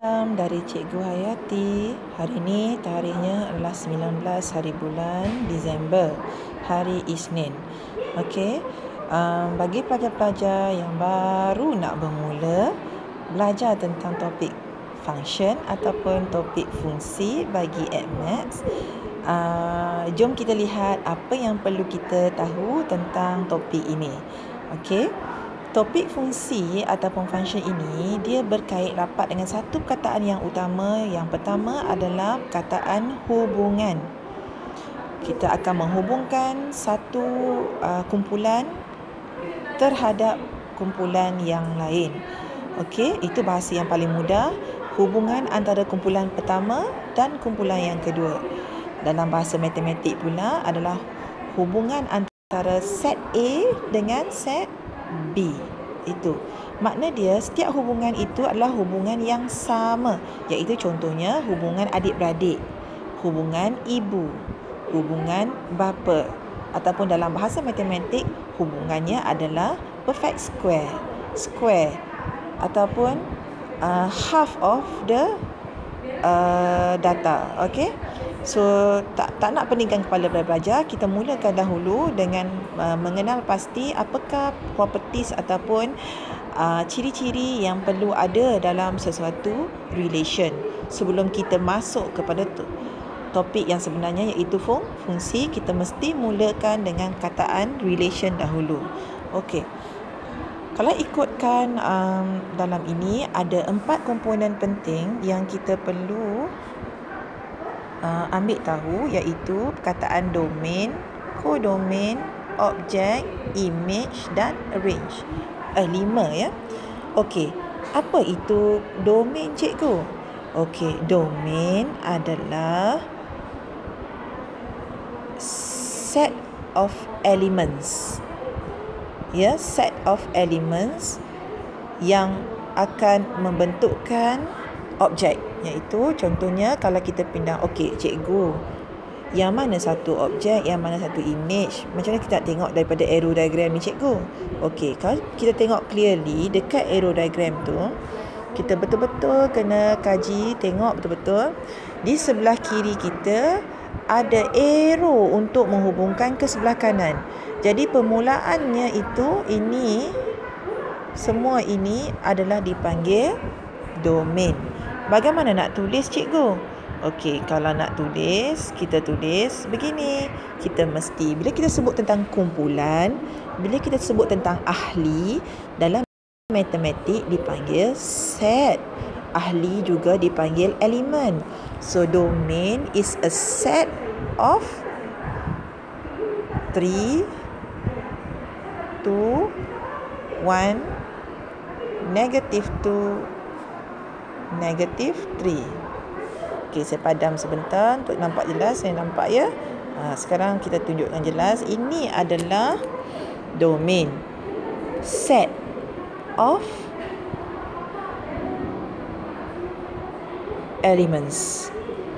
Dari Cikgu Hayati. Hari ini tarikhnya adalah 19 hari bulan Disember, hari Isnin. Okey, bagi pelajar-pelajar yang baru nak bermula belajar tentang topik function ataupun topik fungsi bagi Maths, jom kita lihat apa yang perlu kita tahu tentang topik ini. Okey. Topik fungsi ataupun function ini dia berkait rapat dengan satu perkataan yang utama. Yang pertama adalah perkataan hubungan. Kita akan menghubungkan satu kumpulan terhadap kumpulan yang lain. Okey, itu bahasa yang paling mudah. Hubungan antara kumpulan pertama dan kumpulan yang kedua. Dalam bahasa matematik pula adalah hubungan antara set A dengan set B. Itu makna dia setiap hubungan itu adalah hubungan yang sama, iaitu contohnya hubungan adik-beradik, hubungan ibu, hubungan bapa, ataupun dalam bahasa matematik hubungannya adalah perfect square ataupun half of the data. Okey. So tak nak peningkan kepala pelajar, kita mulakan dahulu dengan mengenal pasti apakah properties ataupun ciri-ciri yang perlu ada dalam sesuatu relation sebelum kita masuk kepada topik yang sebenarnya, iaitu fungsi. Kita mesti mulakan dengan kataan relation dahulu. Okey. Kalau ikutkan dalam ini ada 4 komponen penting yang kita perlu ambil tahu, iaitu perkataan domain, kodomain, objek, image dan range. 5 ya. Okey, apa itu domain, cikgu? Okey, domain adalah set of elements. Ya, set of elements yang akan membentukkan objek, iaitu contohnya kalau kita pindah, okey cikgu, yang mana satu objek, yang mana satu image, macam mana kita nak tengok daripada arrow diagram ni, cikgu? Okey, kalau kita tengok clearly dekat arrow diagram tu, kita betul-betul kena kaji, tengok betul-betul di sebelah kiri kita ada arrow untuk menghubungkan ke sebelah kanan. Jadi permulaannya itu, ini semua ini adalah dipanggil domain. Bagaimana nak tulis, cikgu? Okey, kalau nak tulis, kita tulis begini. Kita mesti, bila kita sebut tentang kumpulan, bila kita sebut tentang ahli, dalam matematik dipanggil set. Ahli juga dipanggil elemen. So, domain is a set of 3, 2, 1, -2, -3. Okey, saya padam sebentar untuk nampak jelas. Saya nampak ya. Sekarang kita tunjukkan jelas. Ini adalah domain, set of elements.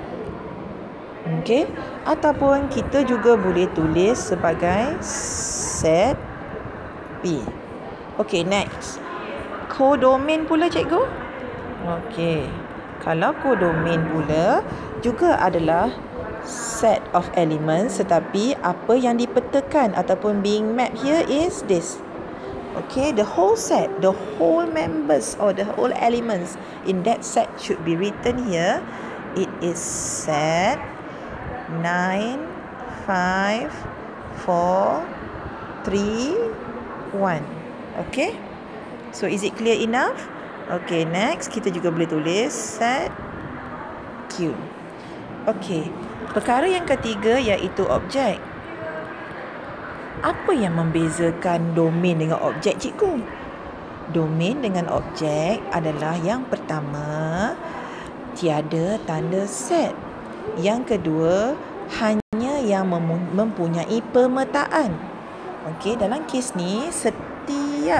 Okey, ataupun kita juga boleh tulis sebagai set P. Okey, next. Kodomain pula, cikgu? Okey, kalau kodomain pula juga adalah set of elements, tetapi apa yang dipetakan ataupun being mapped here is this. Okay, the whole set, the whole members or the whole elements in that set should be written here. It is set 9, 5, 4, 3, 1. Okay, so is it clear enough? Okay, next kita juga boleh tulis set Q. Okay, perkara yang ketiga iaitu objek. Apa yang membezakan domain dengan objek, cikgu? Domain dengan objek adalah, yang pertama, tiada tanda set. Yang kedua, hanya yang mempunyai pemetaan. Okey, dalam kes ni setiap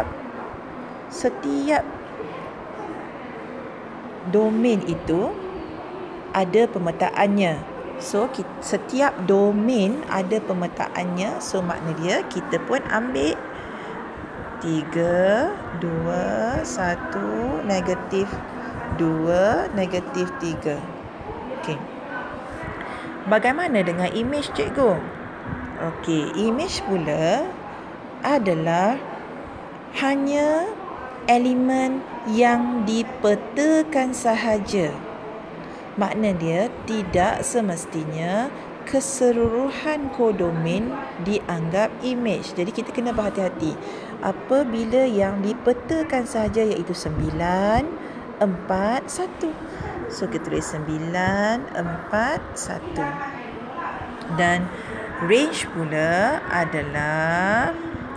domain itu ada pemetaannya. So, setiap domain ada pemetaannya. So, makna dia kita pun ambil 3, 2, 1, 2, negatif 3. Okey. Bagaimana dengan imej cikgu? Okey, imej pula adalah hanya elemen yang dipetakan sahaja. Makna dia tidak semestinya keseluruhan kodomain dianggap imej. Jadi kita kena berhati-hati. Apabila yang dipetakan sahaja iaitu 9, 4, 1. So kita tulis 9, 4, 1. Dan range pula adalah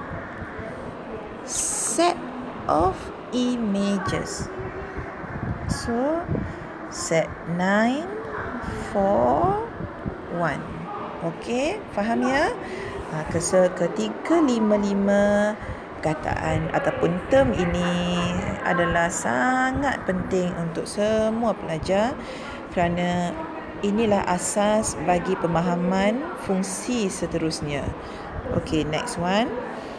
set of images. So set 9, 4, 1. Okey, faham ya? Ketika 5 perkataan ataupun term ini adalah sangat penting untuk semua pelajar kerana inilah asas bagi pemahaman fungsi seterusnya. Okey, next one.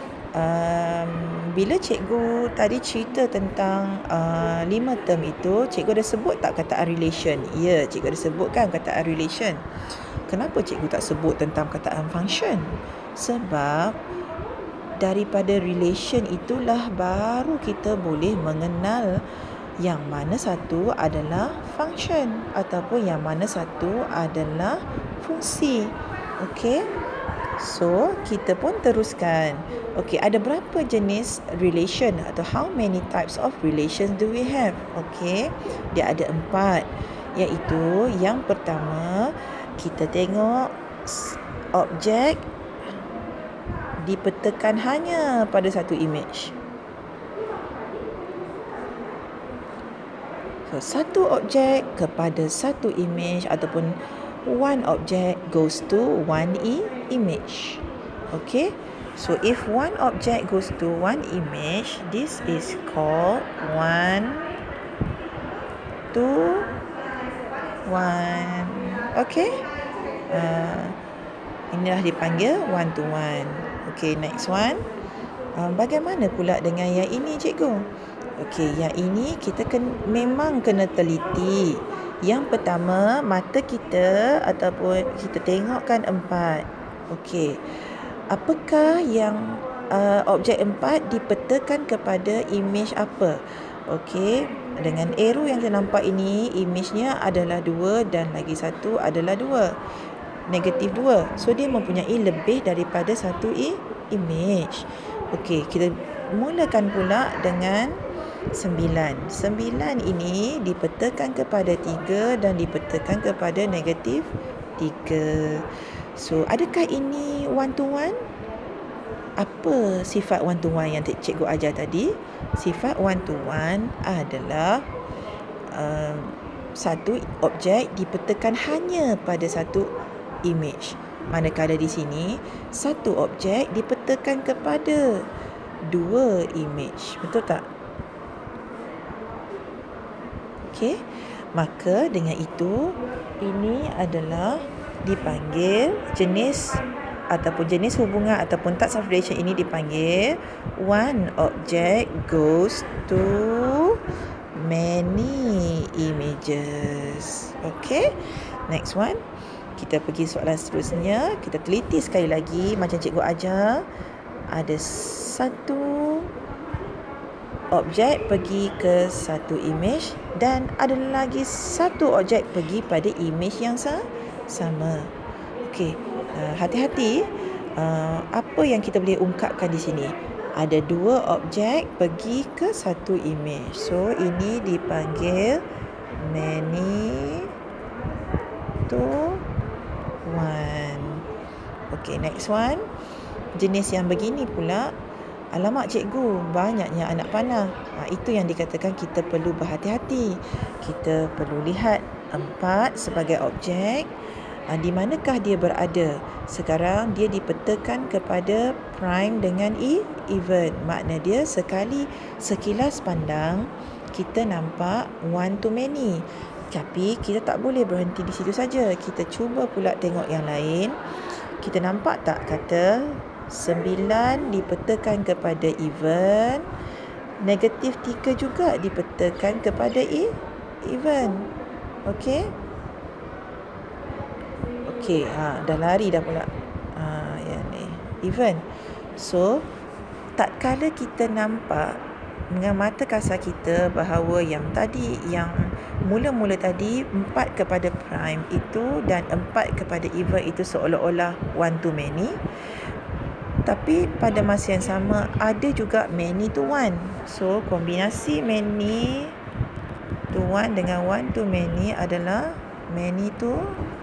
Bila cikgu tadi cerita tentang 5 term itu, cikgu ada sebut tak kataan relation? Ya, cikgu ada sebutkan kataan relation. Kenapa cikgu tak sebut tentang kataan function? Sebab daripada relation itulah baru kita boleh mengenal yang mana satu adalah function ataupun yang mana satu adalah fungsi. Okey. So, kita pun teruskan. Okey, ada berapa jenis relation atau how many types of relations do we have? Okey, dia ada 4. Iaitu yang pertama, kita tengok objek dipetakan hanya pada satu image. So, satu objek kepada satu image ataupun one object goes to one image. Okay. So, if one object goes to one image, this is called 1, 2, 1. Okay. Inilah dipanggil one to one. Okay, next one. Bagaimana pula dengan yang ini, cikgu? Okey, yang ini kita memang kena teliti. Yang pertama, mata kita ataupun kita tengokkan 4. Okey. Apakah yang objek 4 dipetakan kepada imej apa? Okey, dengan arrow yang kita nampak ini, imejnya adalah 2 dan lagi satu adalah 2. Negatif 2. So, dia mempunyai lebih daripada satu imej. Okey, kita mulakan pula dengan 9. 9 ini dipetakan kepada 3 dan dipetakan kepada negatif 3. So, adakah ini one to one? Apa sifat one to one yang cikgu ajar tadi? Sifat one to one adalah satu objek dipetakan hanya pada satu image. Manakala di sini, satu objek dipetakan kepada 2 image. Betul tak? Okey. Maka dengan itu, ini adalah dipanggil jenis ataupun jenis hubungan ataupun types of relation ini dipanggil one object goes to many images. Okay, next one. Kita pergi soalan seterusnya. Kita teliti sekali lagi macam cikgu ajar. Ada satu objek pergi ke satu image dan ada lagi satu objek pergi pada image yang sama. Okey, hati-hati. Apa yang kita boleh ungkapkan di sini? Ada 2 objek pergi ke satu image. So, ini dipanggil many to one. Okey, next one. Jenis yang begini pula, alamak cikgu, banyaknya anak panah. Itu yang dikatakan kita perlu berhati-hati. Kita perlu lihat 4 sebagai objek. Di manakah dia berada? Sekarang dia dipetakan kepada prime dengan even. Makna dia sekilas pandang kita nampak one to many. Tapi kita tak boleh berhenti di situ saja. Kita cuba pula tengok yang lain. Kita nampak tak kata 9 dipetakan kepada even, negatif 3 juga dipetakan kepada even. Okay. Okay, dah lari dah pula. Yang ni even. So tak kala kita nampak dengan mata kasar kita bahawa yang tadi, yang mula-mula tadi 4 kepada prime itu dan 4 kepada even itu seolah-olah one to many, tapi pada masa yang sama ada juga many to one. So kombinasi many to one dengan one to many adalah many to